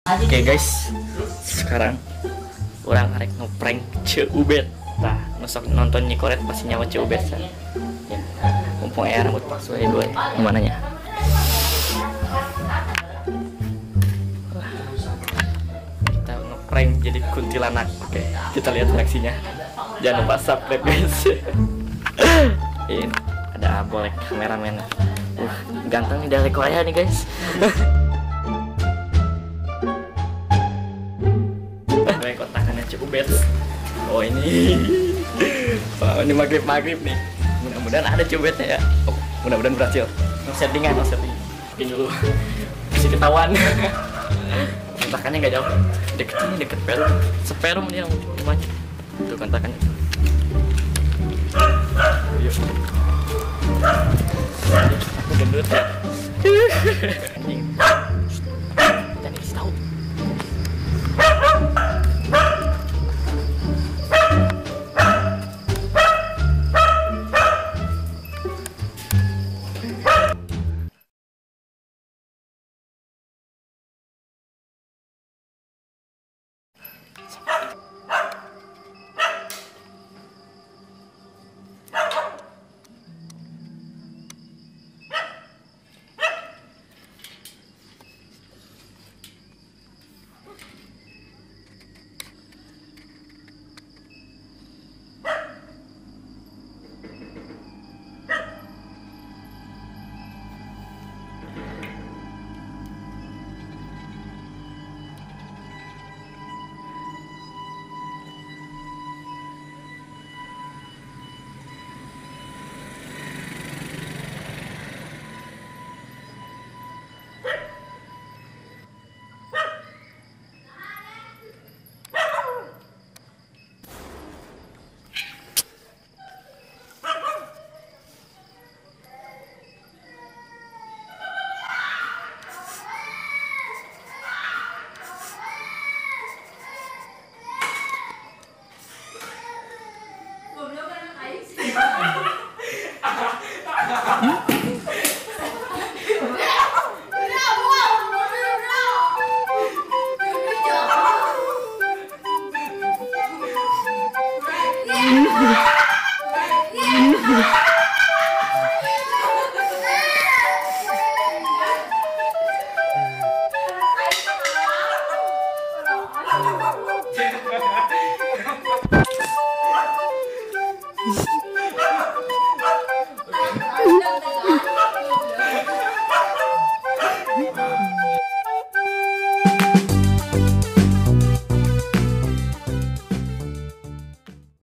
Oke guys, sekarang orang arek ngeprank Ceu Ubed. Nah, nusok nonton Nikoret pasti nyawa Ceu Ubed kan. Ya, mumpung rambut pas wae gue gimana nya. Kita ngeprank jadi kuntilanak. Oke, kita lihat reaksinya. Jangan lupa subscribe guys. Ini ada boleh kameramen. Ganteng nih dari Korea nih guys. Kontakannya Ceu Ubed. Oh ini. Wah, ini maghrib nih. Mudah-mudahan ada Ceu Ubednya ya. Oh, mudah-mudahan berhasil. No setting. Ini dulu. Masih ketahuan. Kontakannya nggak jauh. Deket perum. Seperum dia rumahnya. Itu kontakannya. Yuk. Aku gendut ya. Anjing.